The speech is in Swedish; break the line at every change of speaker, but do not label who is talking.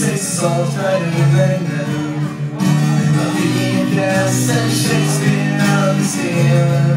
salt här i världen. Vi är gräsen, Shakespeare, all sten.